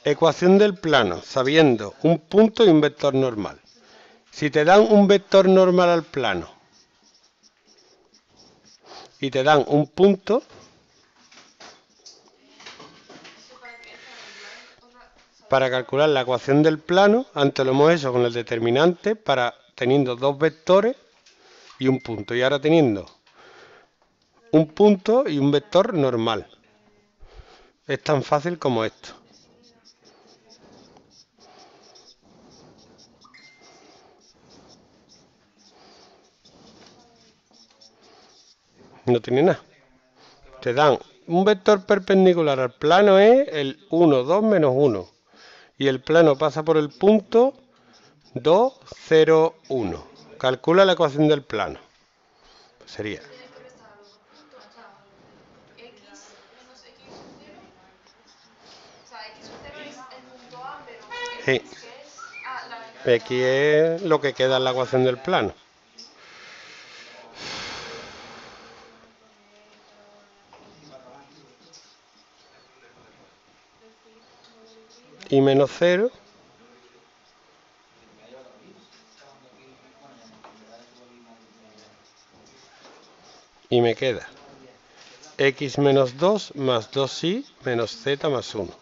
Ecuación del plano, sabiendo un punto y un vector normal. Si te dan un vector normal al plano y te dan un punto, para calcular la ecuación del plano, antes lo hemos hecho con el determinante, teniendo dos vectores y un punto. Y ahora teniendo un punto y un vector normal. Es tan fácil como esto. No tiene nada. Te dan un vector perpendicular al plano es el 1, 2, menos 1. Y el plano pasa por el punto 2, 0, 1. Calcula la ecuación del plano. Sería sí. X es lo que queda en la ecuación del plano. Y menos 0. Y me queda x menos 2 más 2y menos z más 1.